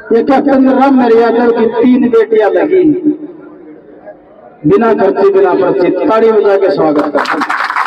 ये कैप्टन रामनर यादव की 3 बेटियां लगी, बिना खर्ची बिना पर्ची, ताड़ी बजा के स्वागत करते।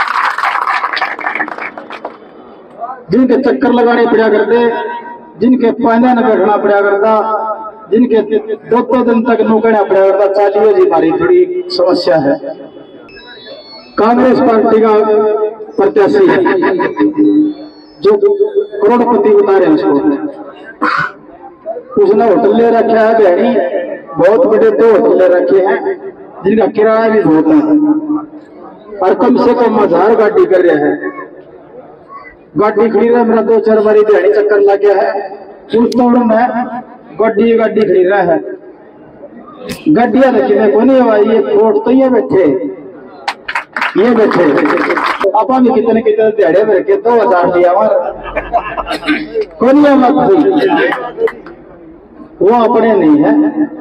जिनके चक्कर लगाने पड़ा करते, जिनके पानी न बैठना पड़ा करता, जिनके 2 दिन तक नौकरियां पड़ा करता, चालिए जी हमारी थोड़ी समस्या है। कांग्रेस पार्टी का प्रत्याशी है जो करोड़पति उतारे उसको, उसने होटल ले रखा है बहनी, बहुत बड़े 2 होटल ले रखे हैं जिनका किराया भी बहुत है, और कम से कम 1000 गाड़ी कर रहे हैं। गाड़ी खरीद रहा, मेरा 2-4 बारी बहनी चक्कर लग गया है, उस तोड़ में गाड़ी खरीद रहा है। गाड़ियां रखी में को नहीं भाई, ये वोट तो ये बैठे आप भी कितने दिहाड़े में रखे, 2000 दिया कोनिया मत हुई, वो अपने नहीं है।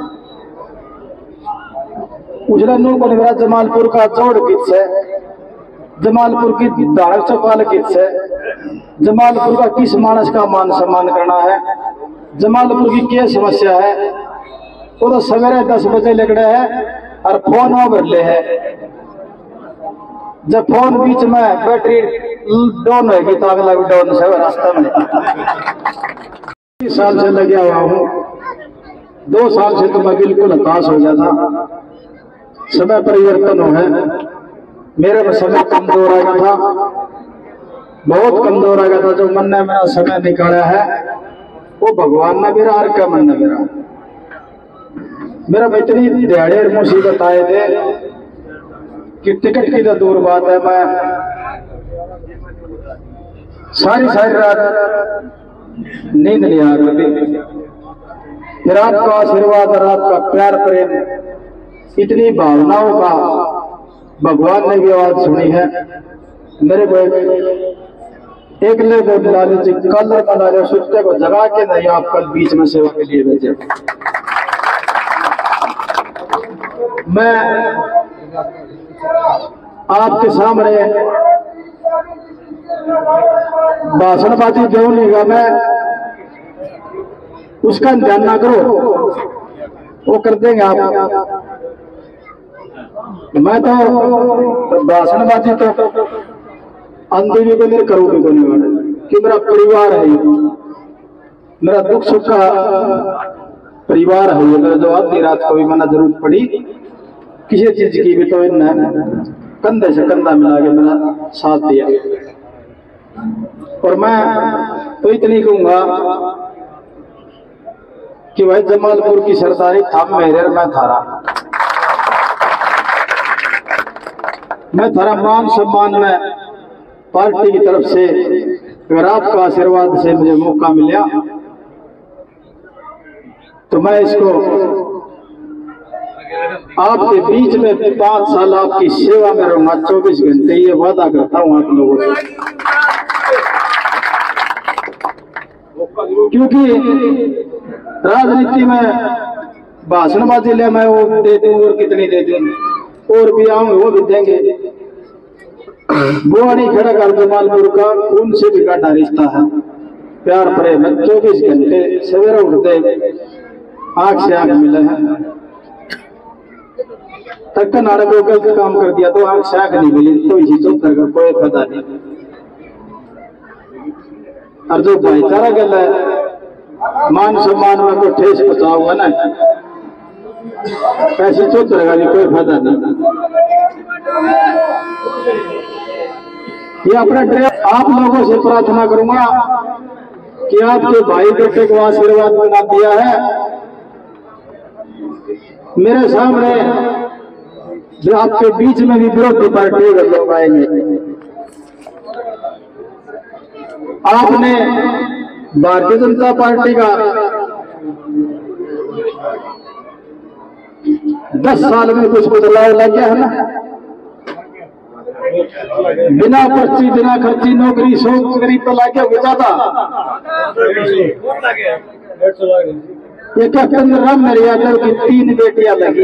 उजला नू को मेरा जमालपुर का चौड़ किस है, जमालपुर की धारक चौपाल किस है, जमालपुर का किस मानस का मान सम्मान करना है, जमालपुर की क्या समस्या है, वो तो सवेरे 10 बजे लग रहे हैं और फोन भर ले है। जब फोन बीच में बैटरी डाउन होगी तो अगला भी डाउन से रास्ता में 20 साल से लगे हुआ हूँ, 2 साल से तो मैं बिल्कुल हताश हो जाता। समय परिवर्तन हो है, मेरे में समय कमजोर आ गया था, बहुत कमजोर आ गया था। जो मन ने मेरा समय निकाला है वो भगवान ने मेरा, और क्या मन ने मेरा इतनी दिहाड़े मुसीबत आए थे कि टिकट की तो दूर बात है, मैं सारी रात नींद नहीं आ रही। फिर आपका आशीर्वाद और आपका प्यार प्रेम, इतनी भावनाओं का भगवान ने भी आवाज सुनी है। मेरे को एक ले को लालच कलर का लालच सुस्ते को जगा के नहीं, आप कल बीच में सेवा के लिए भेजे। मैं आपके सामने भाषणबाजी क्यों नहीं गा, मैं उसका ध्यान ना करो, वो कर देंगे आप। मैं तो भाषणबाजी तो अंधी भी को नहीं करूंगी को नहीं, कि मेरा परिवार है, मेरा दुख सुख का परिवार है। मेरा जो आधी रात को भी मना जरूरत पड़ी किसी चीज की भी, तो इन्हें कंधे से कंधा मिला के मेरा साथ दिया। और मैं तो इतनी कहूंगा कि भाई जमालपुर की सरदारी थाम मेरे, मैं थारा मान सम्मान में पार्टी की तरफ से, अगर आपका आशीर्वाद से मुझे मौका मिला तो मैं इसको आपके बीच में 5 साल आपकी सेवा में रहूंगा, 24 घंटे, ये वादा करता हूं आप लोगों से। क्योंकि राजनीति में भाषणबाजी ले मैं वो दे दूं और कितनी दे दूं, और भी आऊंगे वो भी देंगे। बुआड़ी खड़ा कर जमालपुर का उनसे भी काटा रिश्ता है, प्यार प्रेम है। 24 घंटे सवेरे उठते आंख से आंख मिले हैं, तक नारे को गलत काम कर दिया तो आंख से आंख नहीं मिली, तो इसी चौथर का कोई पता नहीं। और जो भाईचारा गल है, मान सम्मान में कोई ठेस पहुंचाऊंगा ना, पैसे चौथर का भी कोई फायदा नहीं। ये अपना आप लोगों से प्रार्थना करूंगा कि आपके भाई बेटे को आशीर्वाद बना दिया है। मेरे सामने जो आपके बीच में भी विरोधी पार्टी के लोग आएंगे, आपने भारतीय जनता पार्टी का 10 साल में कुछ बदलाव लग गया है ना, बिना पर्ची बिना खर्ची नौकरी 100 गरीब तो लागे ज्यादा। ये कैप्टन रामनर यादव की 3 बेटियां लगी,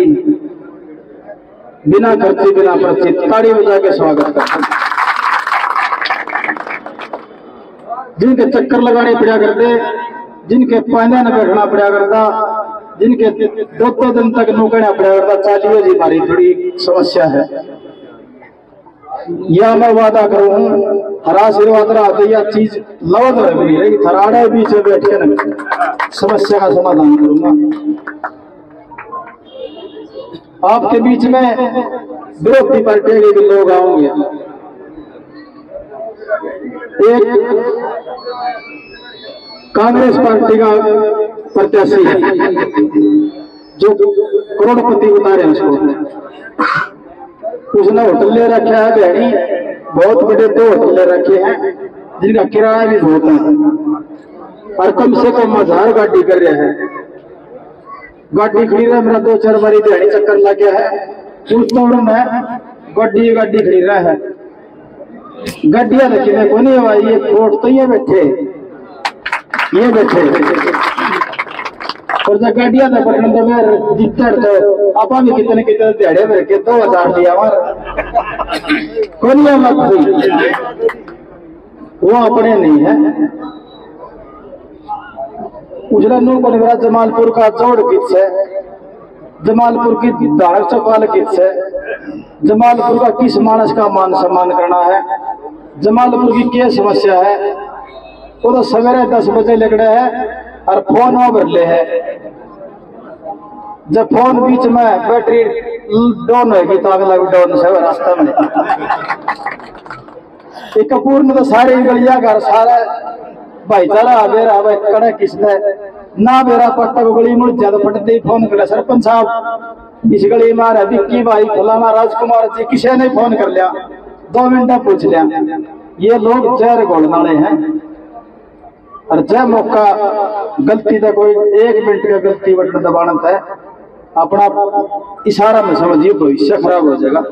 बिना खर्ची बिना पर्ची, ताड़ी बजा के स्वागत करते। जिनके चक्कर लगाने पड़ा करते, जिनके पाने न बैठना पड़ा करता, जिनके दो दिन तक नौकरियां पड़ा करता, चालियो जी हमारी थोड़ी समस्या है। या मैं वादा करूं हरा आशीर्वाद रहा तो यह चीज लवद रहेगी, थराड़े बीच में बैठ के न समस्या का समाधान करूंगा। आपके बीच में विरोधी पार्टी के लोग आएंगे। एक कांग्रेस पार्टी का प्रत्याशी है जो करोड़पति उतारे उसको, उसने होटल ले रखा है बहनी, बहुत बड़े 2 होटल ले रखे हैं जिनका किराया भी बहुत है, और कम से कम 1000 गाड़ी कर रहे हैं। गाड़ी खरीद रहा है, मेरा 2-4 बारी दिहाड़ी चक्कर लग गया है, पूछता हूँ मैं गाड़ी खरीद रहा है, गाड़ियां रखी मैं को नहीं भाई, ये कोर्ट तो ये बैठे और जब गाड़ियां ना पकड़ तो मैं जितर तो आपा भी कितने दिहाड़े में रखे 2000 लिया कोई मत वो अपने नहीं है। उजला नू को मेरा जमालपुर का जोड़ किस है, जमालपुर की धारक चौपाल किस है, जमालपुर का किस मानस का मान सम्मान करना है, जमालपुर की क्या समस्या है। वो तो सवेरे 10 बजे लगड़े है और फोन भर ले है, जब फोन बीच में बैटरी डाउन होगी तो अगला भी डाउन से रास्ता में एक कपूर में तो सारे गलिया घर सारा भाईचारा बेरा भाई कड़े किसने ना बेरा पट्टा गली मुड़ ज्यादा पटते फोन करे, सरपंच साहब इस गली में आ रहा विक्की भाई फलाना राजकुमार जी, किसी ने फोन कर लिया 2 मिनट पूछ लिया। ये लोग जहर घोलने वाले हैं, और जब मौका गलती का कोई 1 मिनट का गलती बटन दबाना है अपना इशारा में समझिए भविष्य खराब हो जाएगा।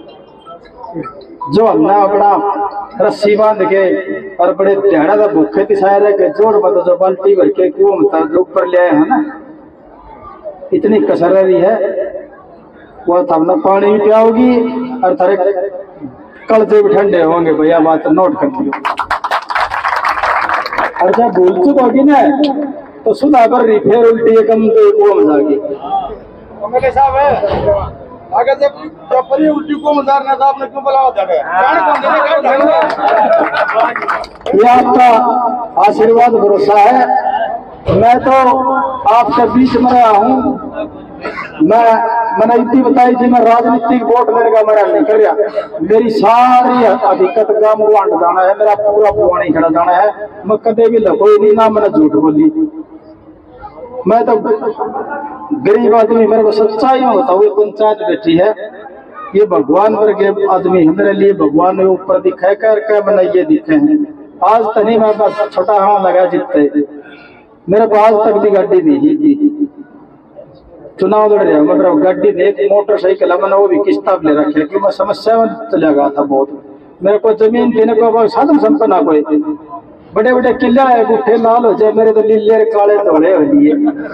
जो हमने अपना रस्सी बांध के और बड़े ध्याड़ा का भूखे तिसाए रह के जोड़ मत जो बाल्टी भर के कुओं में ऊपर ले आए है ना, इतनी कसर रही है वो तब पानी भी पियाओगी और थारे कलजे भी ठंडे होंगे। भैया बात नोट कर लियो, और जब भूल चुक होगी ना तो सुधा कर रही फिर उल्टी कम तो कुओं में जागी। अगर जब चौपरी उल्टी को मजारना था आपने क्यों बुलावा था? ये आपका आशीर्वाद भरोसा है। मैं तो आपके बीच में रहा हूँ, मैंने इतनी बताई थी मैं राजनीतिक वोट लेने का मेरा नहीं कर रहा, मेरी सारी हकीकत गांव वांट जाना है, मेरा पूरा पुरानी खड़ा जाना है, मैं कदे भी लकोई नहीं ना मैंने झूठ बोली। मैं तो गरीब आदमी, मेरे को सच्चाई में होता हुई पंचायत बैठी है, ये भगवान वर्ग आदमी है मेरे लिए, भगवान ने ऊपर दिखाए कर मैंने ये दिखे हैं। आज तक नहीं मैं बस छोटा हाँ लगा जीतते, मेरे को आज तक भी गाड़ी नहीं थी, चुनाव लड़ रहा मतलब गाड़ी ने एक मोटरसाइकिल मैंने वो भी किस्ता ले रखे कि मैं समस्या में चला गया था बहुत। मेरे को जमीन देने को साधन संपन्न कोई बड़े बड़े किले है, गुठे लाल हो जाए, मेरे तो लीले काले धोले हो लिए।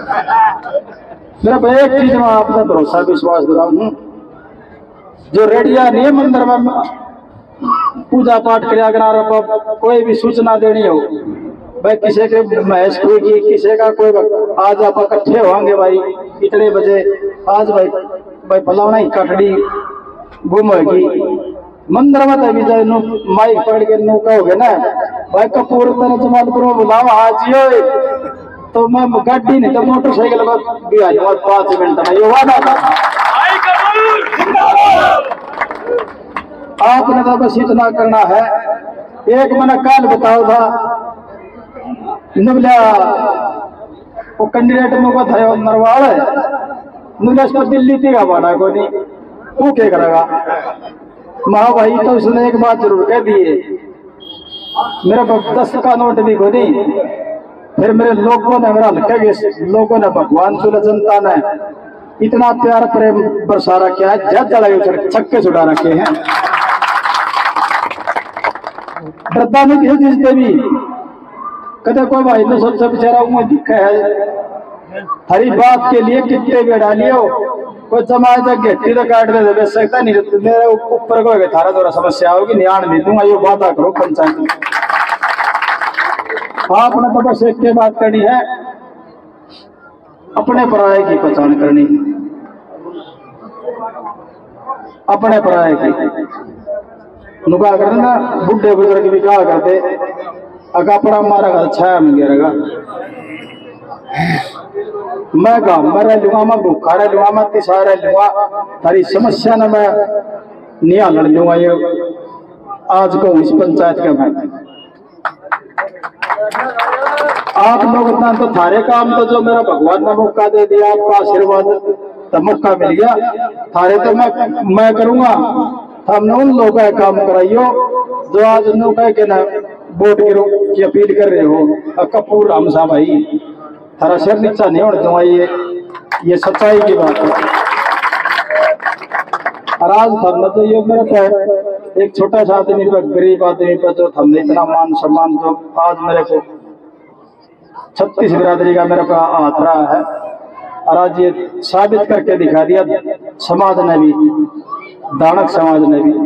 मेरा एक चीज में आपका भरोसा विश्वास दिलाऊं, जो रेडिया नहीं मंदिर में पूजा पाठ कर कोई भी सूचना देनी हो भाई, किसी के महेश कोई की किसी का कोई आज आप इकट्ठे होंगे भाई इतने बजे, आज भाई फलाना ही कटड़ी गुम होगी मंदिर में तभी जाए माइक पकड़ के नो कहोगे ना भाई कपूर जमालपुर में बुलाओ आज तो मैं गाड़ी नहीं तो मोटरसाइकिल भी आ जाऊंगा 5 मिनट में, ये वादा था। आपने तो बस इतना करना है। एक मैंने काल बताओ था निबला वो कैंडिडेट में था नरवाल निबला पर दिल्ली थी बाना को नहीं वो क्या करेगा महा भाई, तो उसने एक बात जरूर कह दिए, मेरे को 10 का नोट भी को नहीं। फिर मेरे लोगों ने मेरा हल्का लोगों ने भगवान तुला जनता ने इतना प्यार प्रेम बरसा रखा है, जज जला छक्के छुड़ा रखे हैं। डरता नहीं किसी चीज पे भी, कदे कोई भाई ने सोचा बेचारा मुझे दिखा है हरी बात के लिए कितने बेड़ा लियो कोई जमा घेटी तो काट दे बेच सकता नहीं, मेरे ऊपर कोई थारा थोड़ा समस्या होगी नियाण नहीं दूंगा, ये वादा करो पंचायत में। आपने तो बस एक के बात करनी है, अपने पराये की पहचान करनी, अपने पराये की। नुका कर ना बुढ़े बुजुर्ग भी कहा करते, अगर अपना हमारा घर छाया में गिरेगा, मैं गाँव में रह लूंगा, मैं भूखा रह लूंगा, मैं तिसा रह लूंगा, थारी समस्या न मैं निया लड़ लूंगा। ये आज को इस पंचायत का मैं आप लोग इतना तो थारे काम तो जो मेरा भगवान ने मौका दे दिया, आपका आशीर्वाद तो मौका मिल गया, थारे तो मैं करूंगा। हमने उन लोगों का काम कराइयो जो आज नो कह के ना वोट की अपील कर रहे हो। कपूर राम साहब भाई, थारा सिर नीचा नहीं होने दूंगा, ये सच्चाई की बात है। और आज हमने तो ये मेरा तो एक छोटा सा आदमी पर, गरीब आदमी पर जो हमने इतना मान सम्मान, जो आज मेरे को 36 बिरादरी का मेरे को हाथ रहा है, और आज ये साबित करके दिखा दिया समाज ने भी, दानक समाज ने भी।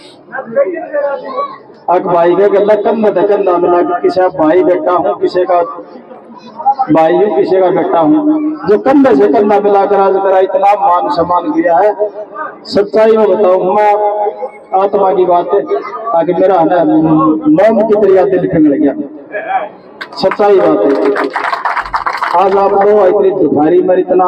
अक भाई के गला कंधा से कंधा मिला, किसी का भाई बेटा हूँ, किसी का भाई हूँ, किसी का बेटा हूँ, जो कंधे से कंधा मिलाकर आज मेरा इतना मान सम्मान किया है। सच्चाई में बताऊं, मैं आत्मा की बात है, ताकि मेरा है मोम की तरह दिल पिघल गया, सच्चाई बात है। आज आप लोग इतनी दुखारी में इतना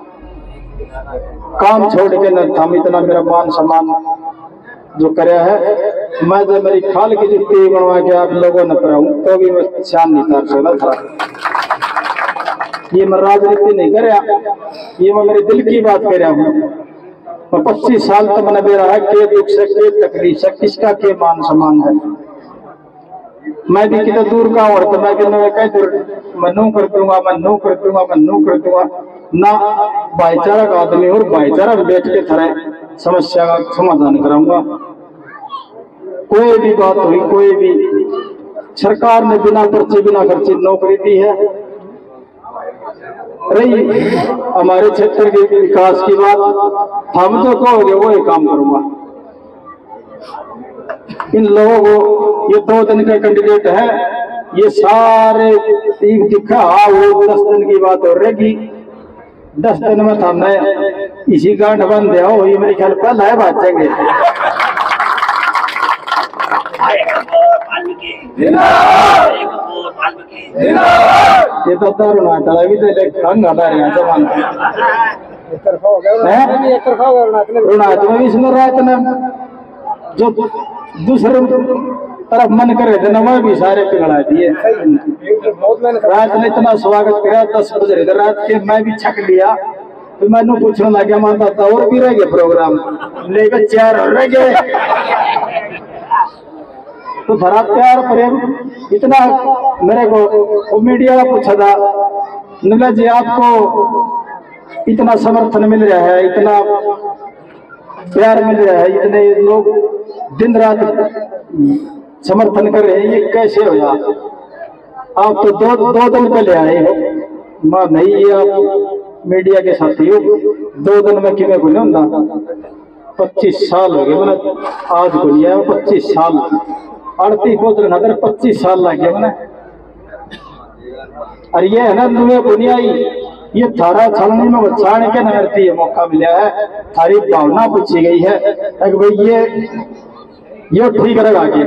काम छोड़ के न हम इतना मेरा मान सम्मान जो कराया है, मैं जब मेरी खाल की जुत्ती बनवा के आप लोगों ने कराऊं तो भी मैं शान नहीं तार सकता था। ये मैं राजनीति नहीं कर रहा, ये मैं मेरे दिल की बात कर रहा हूँ। 25 साल तक मैंने मेरा है के दुख से, के तकलीफ से, किसका के मान सम्मान है। मैं भी कितना दूर का और तो मैं कह दूर मनु कर दूंगा, मनु कर दूंगा, मनु कर दूंगा ना। भाईचारा का आदमी और भाईचारा बैठ के थरे समस्या का समाधान कराऊंगा। कोई भी बात हुई, कोई भी सरकार ने बिना पर्चे बिना खर्चे नौकरी दी है, रही हमारे क्षेत्र के विकास की बात, हम तो कहोगे वो ही काम करूंगा। इन लोगों को ये 2 दिन के कैंडिडेट है, ये सारे दिखा वो 10 दिन की बात हो रहेगी। 10 दिन में हमने इसी गांठ बंद दिया हो, ये मेरे ख्याल पहला है बाजेंगे। ये तो दारुण आता है, अभी तो ढंग आता है जमान अरुणाचल में भी सुन रहा है, जो दूसरे तरफ मन करे थे ना, वह भी सारे पिघला दिए। रात ने इतना स्वागत किया, 10 बज रहे थे रात के, मैं भी छक लिया, तो मैंने पूछने लगा, मानता था और भी रह गए प्रोग्राम, लेकर 4 रह गए। तो धरा प्यार प्रेम इतना मेरे को मीडिया पूछा था, नीला जी आपको इतना समर्थन मिल रहा है, इतना प्यार मिल रहा है, इतने लोग दिन रात समर्थन कर रहे हैं, ये कैसे हो यार? आप तो दो दिन पहले आए हो, मां नहीं, ये आप मीडिया के साथी हो, 2 दिन में किमें को नहीं होता। 25 साल हो गए, मैंने आज को लिया 25 साल, 38 पोत्र नगर 25 साल लग गए मैंने। और ये है ना नुए बुनियाई, ये थारा छलने में बचाने के नगरती मौका मिला है, थारी भावना पूछी गई है कि भाई ये ठीक रहेगा आगे।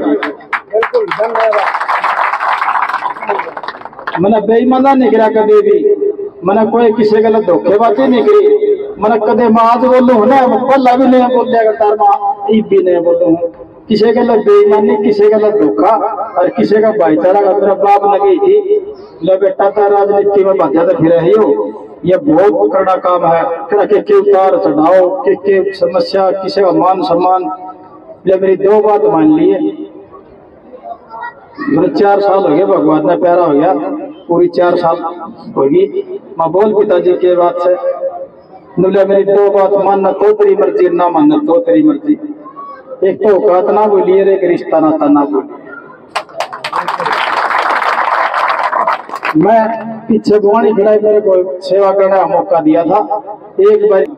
मैंने बेईमाना नहीं गिरा कभी भी, मैंने कोई किसी गलत धोखेबाजी नहीं करी, मैंने कदे मैं आज बोलूँ ना, पहला भी नहीं बोल दिया करता, मैं भी नहीं बोलूँ किसी का बेईमानी, किसी का धोखा और किसी का भाईचारा का। मेरा बाप लगी थी, ले बेटा था राजनीति में भाजपा फिर रही हो, ये बहुत कड़ा काम है, के उतार चढ़ाओ, के समस्या, किसी का मान सम्मान। ले मेरी 2 बात मान ली है, मेरे 4 साल हो गए, भगवान ने प्यारा हो गया, पूरी 4 साल होगी। मैं बोल पिताजी के बात से बोले मेरी 2 बात, मानना तो तेरी मर्जी, ना मानना तो तेरी मर्जी। एक तो औकात ना बोलिए, एक रिश्ता नाता ना बोलिए। मैं पीछे बुआनी खड़ा मेरे को सेवा करने का मौका दिया था एक बार,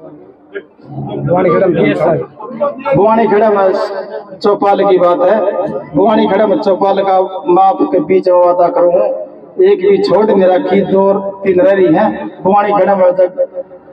बुआनी खड़ा में चौपाल की बात है, बुआनी खड़ा में चौपाल का माप के बीच वादा करूँ, एक भी छोड़ मेरा की 2 और 3 रह रही है बुआणी गड़ा तक